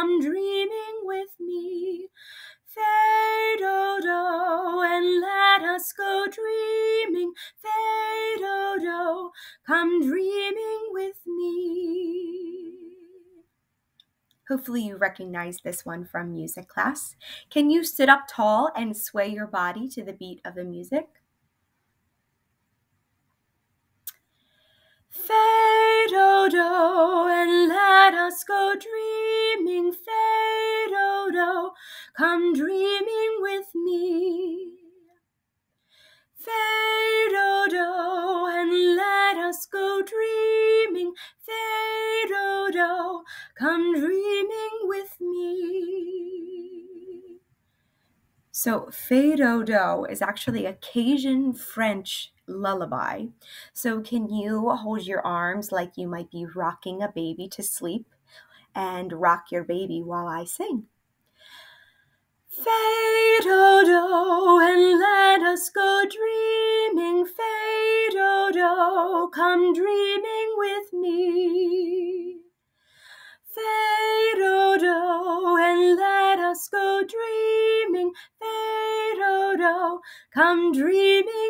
come dreaming with me. Fais do-do, and let us go dreaming. Fais do-do, come dreaming with me. Hopefully you recognize this one from music class. Can you sit up tall and sway your body to the beat of the music? Fais do-do, and let us go dreaming. Fais do-do, come dreaming with me. Fais do-do, and let us go dreaming. Fais do-do, come dreaming with me. So Fais Do-do is actually a Cajun French lullaby. So can you hold your arms like you might be rocking a baby to sleep and rock your baby while I sing? Fais do-do, and let us go dreaming. Fais do-do, come dreaming with me. Fais do-do, and let us go dreaming. Fais do-do, come dreaming